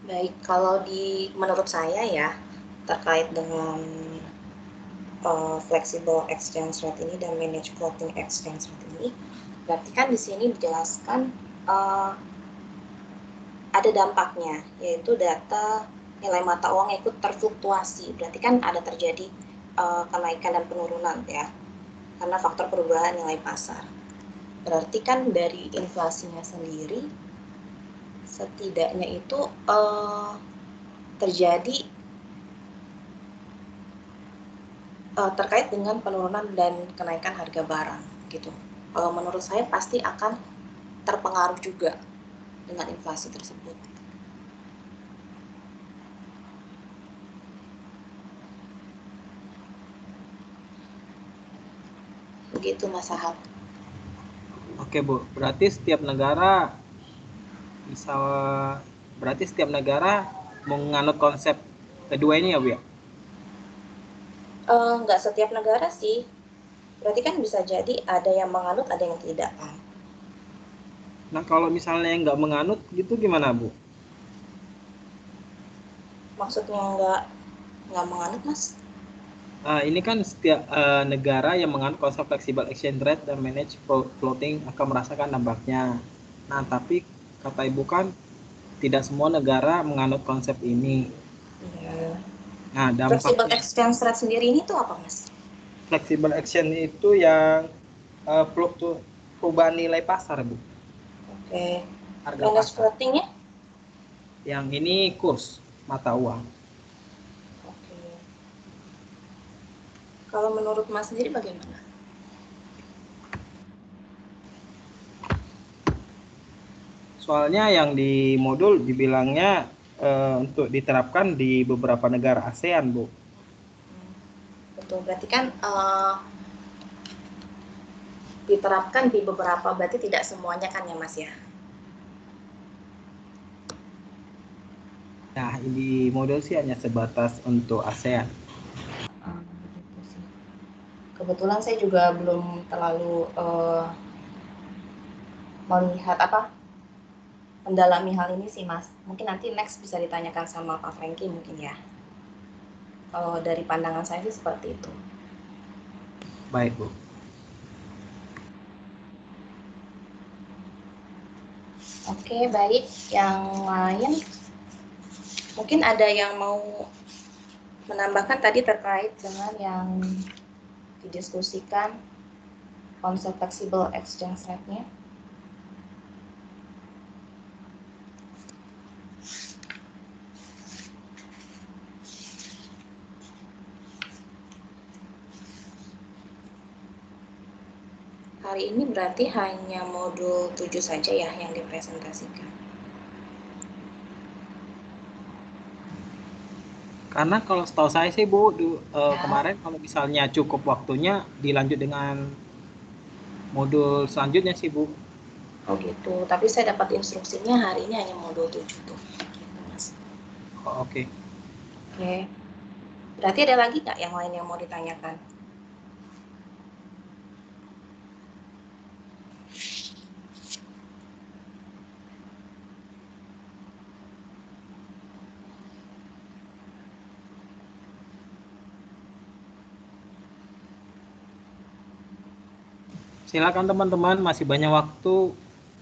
Baik, kalau di menurut saya ya terkait dengan uh, flexible exchange rate ini dan manage floating exchange rate ini, berarti kan di sini dijelaskan uh, ada dampaknya, yaitu data nilai mata uang yang ikut terfluktuasi. Berarti kan ada terjadi uh, kenaikan dan penurunan ya, karena faktor perubahan nilai pasar. Berarti kan dari inflasinya sendiri, setidaknya itu uh, terjadi uh, terkait dengan penurunan dan kenaikan harga barang gitu. Kalau menurut saya pasti akan terpengaruh juga dengan inflasi tersebut. Begitu Mas Ahad. Oke Bu, berarti setiap negara bisa berarti setiap negara menganut konsep kedua ini ya Bu ya? Uh, nggak setiap negara sih. Berarti kan bisa jadi ada yang menganut, ada yang tidak kan. Nah kalau misalnya yang nggak menganut gitu gimana Bu? Maksudnya nggak nggak menganut Mas? Nah, ini kan setiap uh, negara yang menganut konsep flexible exchange rate dan manage floating akan merasakan dampaknya. Nah, tapi kata Ibu kan tidak semua negara menganut konsep ini. Ya. Nah, dampaknya Flexible exchange rate sendiri ini tuh apa Mas? Flexible exchange itu yang uh, perubahan nilai pasar Bu. Oke. Harga Manage pasar. floating-nya? Yang ini kurs mata uang. Kalau menurut Mas sendiri bagaimana? Soalnya yang di modul dibilangnya e, untuk diterapkan di beberapa negara ASEAN, Bu. Betul, berarti kan uh, diterapkan di beberapa, berarti tidak semuanya kan ya Mas ya? Nah, di modul sih hanya sebatas untuk ASEAN. Kebetulan saya juga belum terlalu uh, melihat apa mendalami hal ini sih Mas. Mungkin nanti next bisa ditanyakan sama Pak Franky mungkin ya. Kalau dari pandangan saya sih seperti itu. Baik Bu. Oke baik, yang lain mungkin ada yang mau menambahkan tadi terkait dengan yang didiskusikan konsep flexible exchange rate-nya. Hari ini berarti hanya modul tujuh saja ya yang dipresentasikan. Karena kalau setahu saya sih Bu, du, uh, ya. Kemarin kalau misalnya cukup waktunya dilanjut dengan modul selanjutnya sih Bu. Oh gitu, tapi saya dapat instruksinya hari ini hanya modul tujuh tuh. Gitu, Mas. Oh, oke. Okay. Oke. Okay. Berarti ada lagi nggak yang lain yang mau ditanyakan? Silakan teman-teman, masih banyak waktu.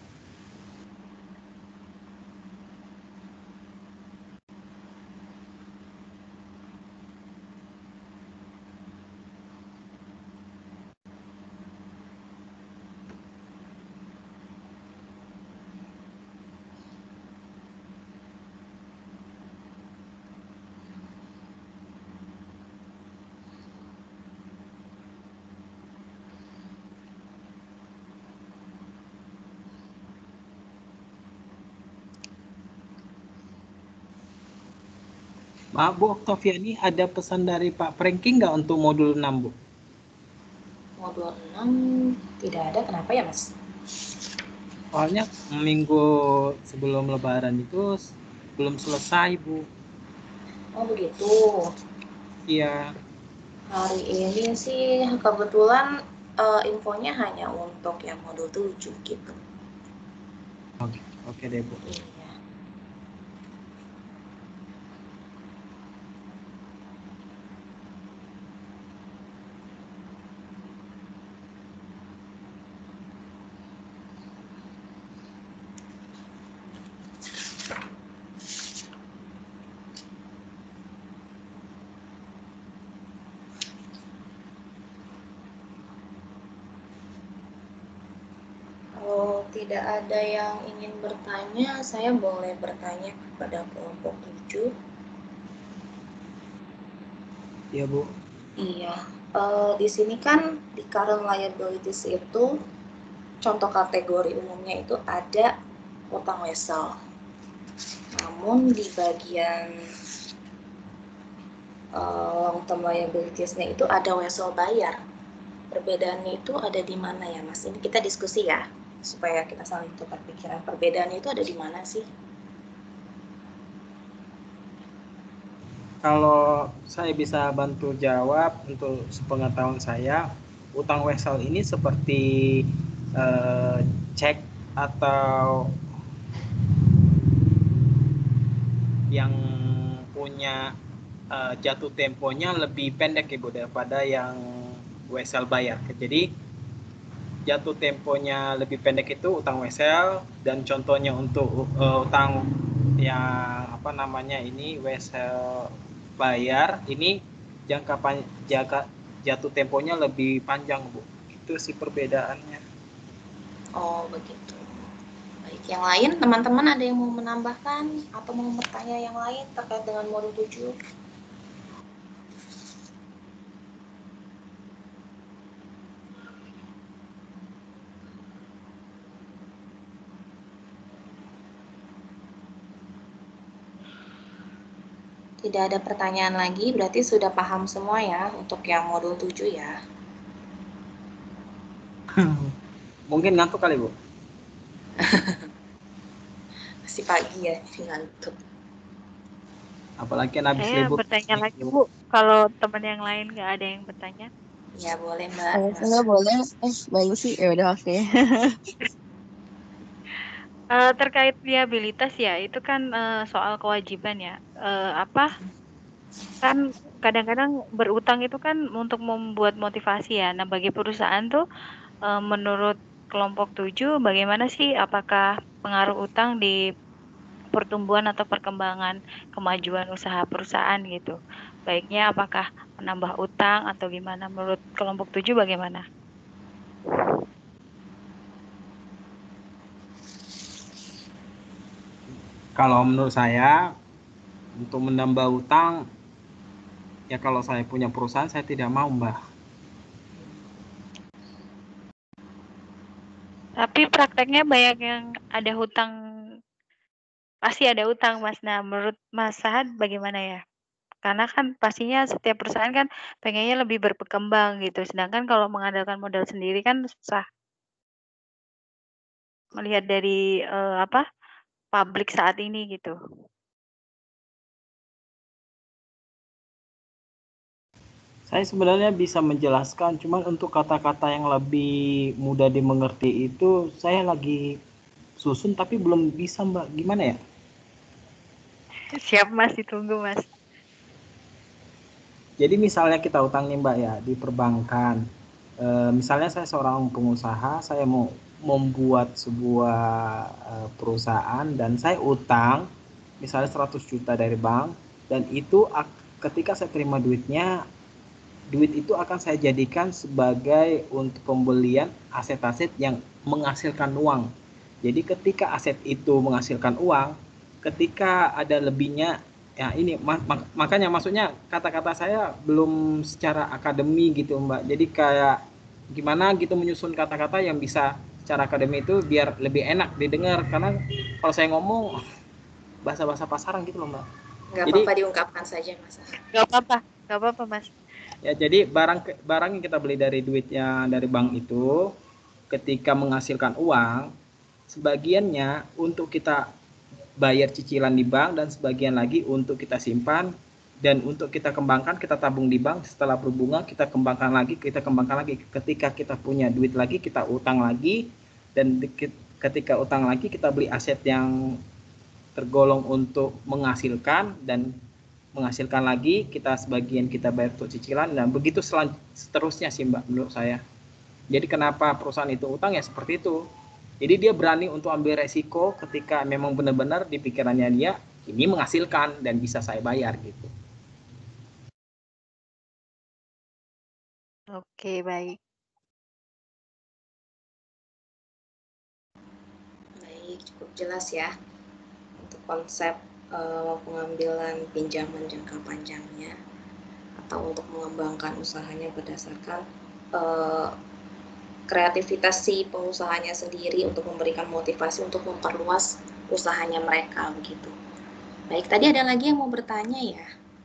Maaf Bu Oktaviani, ada pesan dari Pak Franky nggak untuk modul enam Bu? Modul enam tidak ada, kenapa ya Mas? Soalnya minggu sebelum lebaran itu belum selesai Bu. Oh begitu. Iya. Hari ini sih kebetulan uh, infonya hanya untuk yang modul tujuh gitu. Oke, oke deh Bu. Iya. tidak ada yang ingin bertanya, saya boleh bertanya kepada kelompok tujuh. Iya, Bu. Iya, eh, di sini kan di current liabilities itu contoh kategori umumnya itu ada utang wesel. Namun di bagian uh, long term liabilities-nya itu ada wesel bayar. Perbedaannya itu ada di mana ya, Mas? Ini kita diskusi ya, supaya kita saling tukar pikiran. Perbedaannya itu ada di mana sih? Kalau saya bisa bantu jawab untuk sepengetahuan saya, utang wesel ini seperti eh, cek atau yang punya uh, jatuh temponya lebih pendek Ibu daripada yang wesel bayar. Jadi jatuh temponya lebih pendek itu utang wesel, dan contohnya untuk uh, utang yang apa namanya ini wesel bayar ini jangka jangka jatuh temponya lebih panjang Bu. Itu sih perbedaannya. Oh begitu. Baik, yang lain teman-teman ada yang mau menambahkan atau mau bertanya yang lain terkait dengan modul tujuh? Tidak ada pertanyaan lagi, berarti sudah paham semua ya untuk yang modul tujuh ya. Mungkin ngantuk kali Bu. Masih pagi ya, ngantuk. Apalagi kan habis Saya libur. bertanya lagi Bu, kalau teman yang lain nggak ada yang bertanya? Ya boleh Mbak. Eh, saya boleh. Eh, baik sih. Ya udah oke. Okay. Uh, terkait liabilitas ya, itu kan uh, soal kewajiban ya. Uh, apa kan kadang-kadang berutang itu kan untuk membuat motivasi ya. Nah bagi perusahaan tuh uh, menurut kelompok tujuh bagaimana sih, apakah pengaruh utang di pertumbuhan atau perkembangan kemajuan usaha perusahaan gitu? Baiknya apakah menambah utang atau gimana? Menurut kelompok tujuh bagaimana? Kalau menurut saya, untuk menambah utang, ya kalau saya punya perusahaan, saya tidak mau, Mbak. Tapi prakteknya banyak yang ada hutang, pasti ada utang, Mas. Nah, menurut Mas Sahad bagaimana ya? Karena kan pastinya setiap perusahaan kan pengennya lebih berkembang gitu. Sedangkan kalau mengandalkan modal sendiri kan susah. Melihat dari uh, apa publik saat ini gitu. Saya sebenarnya bisa menjelaskan, cuman untuk kata-kata yang lebih mudah dimengerti itu saya lagi susun tapi belum bisa, Mbak. Gimana ya? Siap Mas, ditunggu Mas. Jadi misalnya kita utang nih Mbak ya di perbankan. E, misalnya saya seorang pengusaha, saya mau membuat sebuah e, perusahaan dan saya utang misalnya seratus juta dari bank, dan itu ketika saya terima duitnya, duit itu akan saya jadikan sebagai untuk pembelian aset-aset yang menghasilkan uang. Jadi ketika aset itu menghasilkan uang, ketika ada lebihnya, ya ini mak makanya maksudnya kata-kata saya belum secara akademi gitu Mbak. Jadi kayak gimana gitu menyusun kata-kata yang bisa secara akademi itu biar lebih enak didengar, karena kalau saya ngomong bahasa-bahasa pasaran gitu loh Mbak. Nggak apa-apa diungkapkan saja Mas. Nggak apa-apa, nggak apa-apa Mas. Ya, jadi barang barang yang kita beli dari duitnya dari bank itu ketika menghasilkan uang, sebagiannya untuk kita bayar cicilan di bank dan sebagian lagi untuk kita simpan dan untuk kita kembangkan, kita tabung di bank, setelah berbunga kita kembangkan lagi, kita kembangkan lagi. Ketika kita punya duit lagi, kita utang lagi, dan ketika utang lagi kita beli aset yang tergolong untuk menghasilkan, dan menghasilkan lagi, kita sebagian kita bayar untuk cicilan, dan begitu seterusnya sih Mbak menurut saya. Jadi kenapa perusahaan itu utang ya seperti itu. Jadi dia berani untuk ambil resiko ketika memang benar-benar di pikirannya dia ini menghasilkan dan bisa saya bayar gitu. Oke, baik. jelas ya untuk konsep uh, pengambilan pinjaman jangka panjangnya atau untuk mengembangkan usahanya berdasarkan uh, kreativitas si pengusahanya sendiri untuk memberikan motivasi untuk memperluas usahanya mereka begitu. Baik, tadi ada lagi yang mau bertanya ya?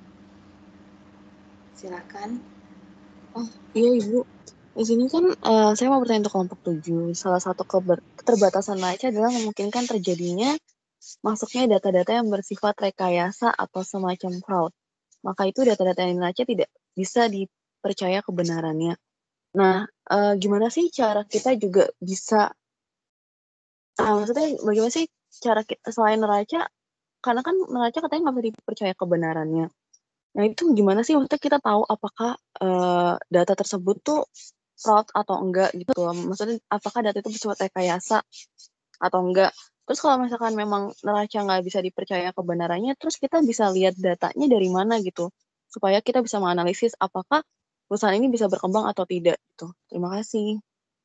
Silakan. Oh iya Ibu, di sini kan uh, saya mau bertanya untuk kelompok tujuh. Salah satu keber- keterbatasan neraca adalah memungkinkan terjadinya masuknya data-data yang bersifat rekayasa atau semacam fraud. Maka itu data-data yang neraca tidak bisa dipercaya kebenarannya. Nah, uh, gimana sih cara kita juga bisa, uh, maksudnya bagaimana sih cara kita, selain neraca, karena kan neraca katanya nggak bisa dipercaya kebenarannya. Nah itu gimana sih, maksudnya kita tahu apakah uh, data tersebut tuh fraud atau enggak gitu. Maksudnya apakah data itu bersifat rekayasa atau enggak. Terus kalau misalkan memang neraca nggak bisa dipercaya kebenarannya, terus kita bisa lihat datanya dari mana gitu. Supaya kita bisa menganalisis apakah perusahaan ini bisa berkembang atau tidak gitu. Terima kasih.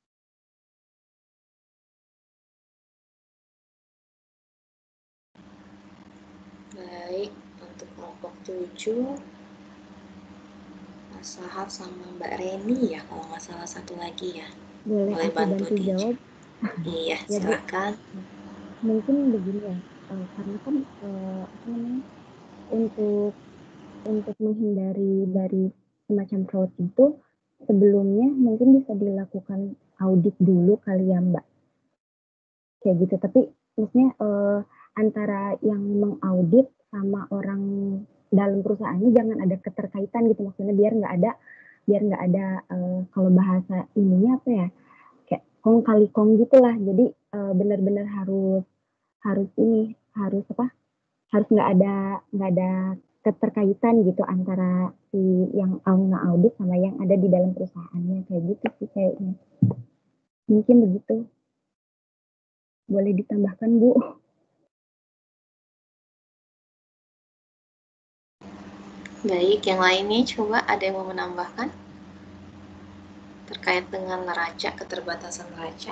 Baik, untuk kelompok tujuh, Mas Sahab sama Mbak Reni ya, kalau nggak salah satu lagi ya. Boleh Boleh aku bantu bantu di jawab? Iya, Ya, Bu. silakan. Mungkin begini ya, uh, karena kan uh, apa namanya, untuk untuk menghindari dari semacam fraud itu, sebelumnya mungkin bisa dilakukan audit dulu kali ya Mbak. Kayak gitu, tapi maksudnya uh, antara yang mengaudit sama orang dalam perusahaannya jangan ada keterkaitan gitu, maksudnya biar nggak ada biar nggak ada uh, kalau bahasa ininya apa ya, kayak kong kali kong gitulah. Jadi uh, benar-benar harus harus ini harus apa harus nggak ada nggak ada keterkaitan gitu antara si yang nge-audit sama yang ada di dalam perusahaannya, kayak gitu sih kayaknya. Mungkin begitu. Boleh ditambahkan Bu? Baik, yang lainnya coba ada yang mau menambahkan terkait dengan neraca, keterbatasan neraca.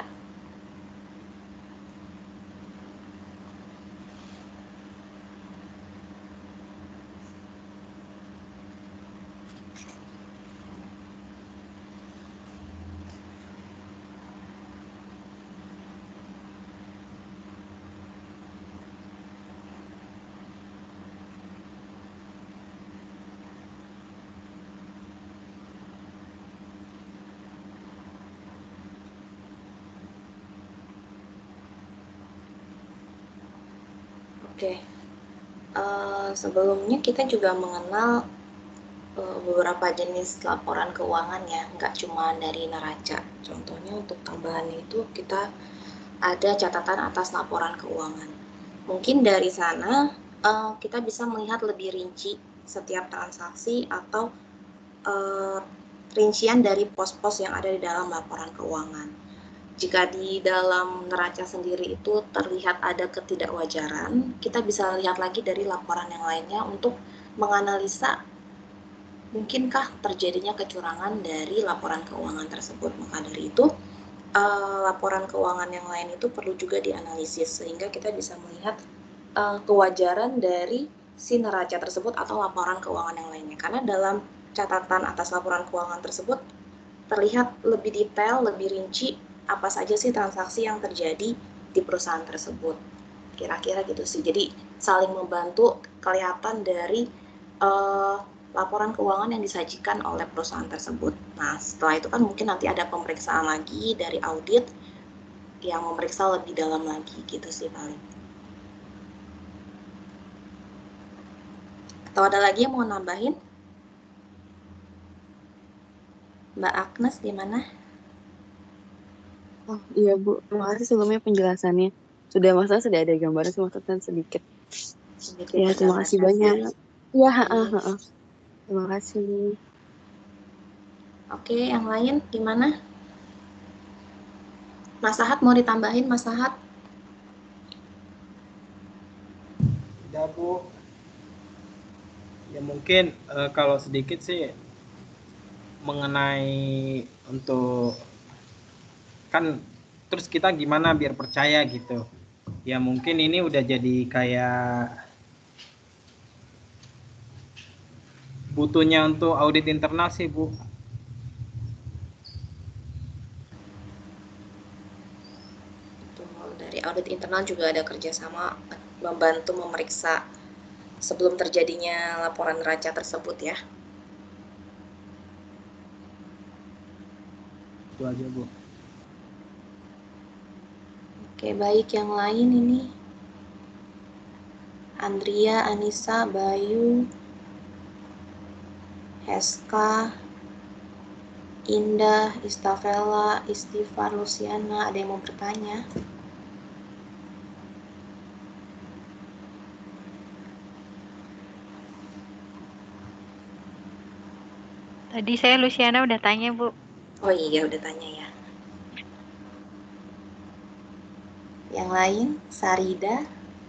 Oke, uh, sebelumnya kita juga mengenal uh, beberapa jenis laporan keuangan ya, nggak cuma dari neraca. Contohnya untuk tambahannya itu kita ada catatan atas laporan keuangan. Mungkin dari sana uh, kita bisa melihat lebih rinci setiap transaksi atau uh, rincian dari pos-pos yang ada di dalam laporan keuangan. Jika di dalam neraca sendiri itu terlihat ada ketidakwajaran, kita bisa lihat lagi dari laporan yang lainnya untuk menganalisa mungkinkah terjadinya kecurangan dari laporan keuangan tersebut. Maka dari itu, uh, laporan keuangan yang lain itu perlu juga dianalisis sehingga kita bisa melihat uh, kewajaran dari si neraca tersebut atau laporan keuangan yang lainnya. Karena dalam catatan atas laporan keuangan tersebut terlihat lebih detail, lebih rinci apa saja sih transaksi yang terjadi di perusahaan tersebut. Kira-kira gitu sih. Jadi saling membantu kelihatan dari uh, laporan keuangan yang disajikan oleh perusahaan tersebut. Nah, setelah itu kan mungkin nanti ada pemeriksaan lagi dari audit yang memeriksa lebih dalam lagi gitu sih paling. Atau ada lagi yang mau nambahin? Mbak Agnes gimana? Oh iya Bu, terima kasih sebelumnya penjelasannya. Sudah masalah sudah ada gambaran maksudnya sedikit. Sedikit Ya terima kasih banyak. Ya, heeh, heeh. Terima kasih. Oke, yang lain gimana? Mas Sahat mau ditambahin, Mas Sahat? Tidak Bu. Ya mungkin uh, kalau sedikit sih mengenai untuk kan terus kita gimana biar percaya gitu. Ya mungkin ini udah jadi kayak butuhnya untuk audit internal sih, Bu. Betul. Dari audit internal juga ada kerjasama membantu memeriksa sebelum terjadinya laporan neraca tersebut ya. Itu aja, Bu. Oke, baik, yang lain ini. Andrea, Anissa, Bayu, Heska, Indah, Istafela, Istighfar, Luciana, ada yang mau bertanya? Tadi saya Luciana udah tanya, Bu. Oh iya, udah tanya ya. Yang lain, Sarida,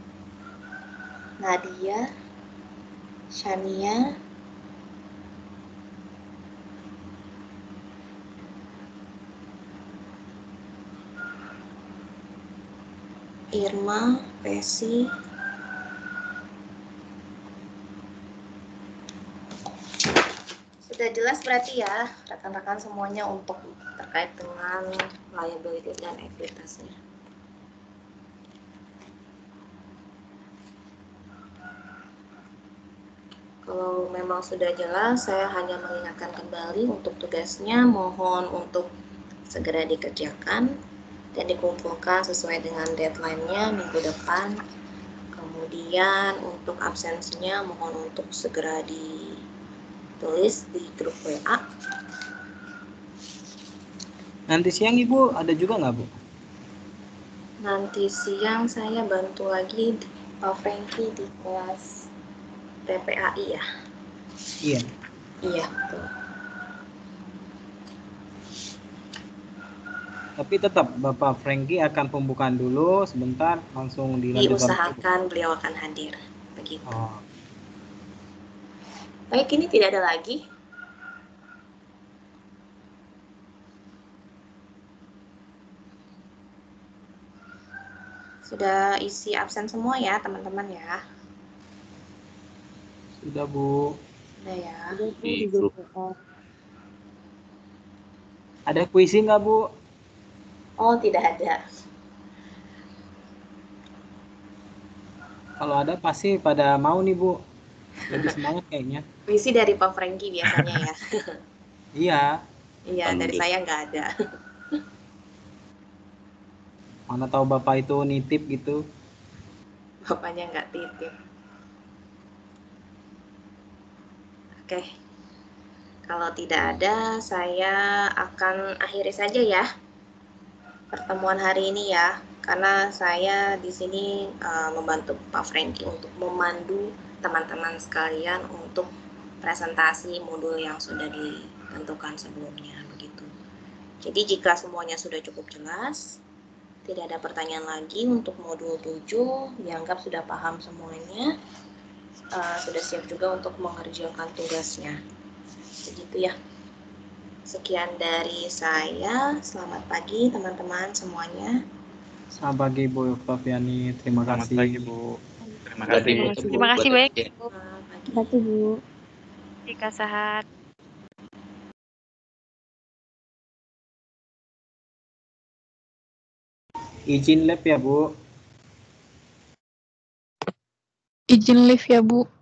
Nadia, Shania, Irma, Pesi, sudah jelas berarti ya rekan-rekan semuanya untuk terkait dengan liabilities dan ekuitasnya. Kalau memang sudah jelas, saya hanya mengingatkan kembali untuk tugasnya, mohon untuk segera dikerjakan dan dikumpulkan sesuai dengan deadline-nya minggu depan. Kemudian untuk absensinya mohon untuk segera ditulis di grup W A. Nanti siang Ibu ada juga nggak, Bu? Nanti siang saya bantu lagi Pak Franky di kelas T P A I ya? Iya. Iya, betul. Tapi tetap Bapak Franky akan pembukaan dulu sebentar, langsung dilanjutkan. Diusahakan beliau akan hadir, begitu. Oh. Baik, ini tidak ada lagi. Sudah isi absen semua ya, teman-teman ya? Sudah, Bu. Sudah ya. Di grup. Ada kuisi nggak, Bu? Oh, tidak ada. Kalau ada pasti pada mau nih, Bu. Lebih semangat kayaknya. Puisi dari Pak Franky biasanya ya. Iya. Iya, dari saya nggak ada. Mana tahu Bapak itu nitip gitu. Bapaknya nggak titip. Oke. Kalau tidak ada, saya akan akhiri saja ya pertemuan hari ini ya. Karena saya di sini uh, membantu Pak Franky untuk memandu teman-teman sekalian untuk presentasi modul yang sudah ditentukan sebelumnya begitu. Jadi jika semuanya sudah cukup jelas, tidak ada pertanyaan lagi untuk modul tujuh, dianggap sudah paham semuanya, uh, sudah siap juga untuk mengerjakan tugasnya. Begitu ya. Sekian dari saya, selamat pagi teman-teman semuanya. Selamat pagi Bu Oktaviani, terima Selamat kasih. pagi, Bu. Terima kasih, Bu. Terima kasih banyak, Bu. Terima kasih, Bu. Jika sehat. Izin lab ya, Bu. Izin live ya, Bu.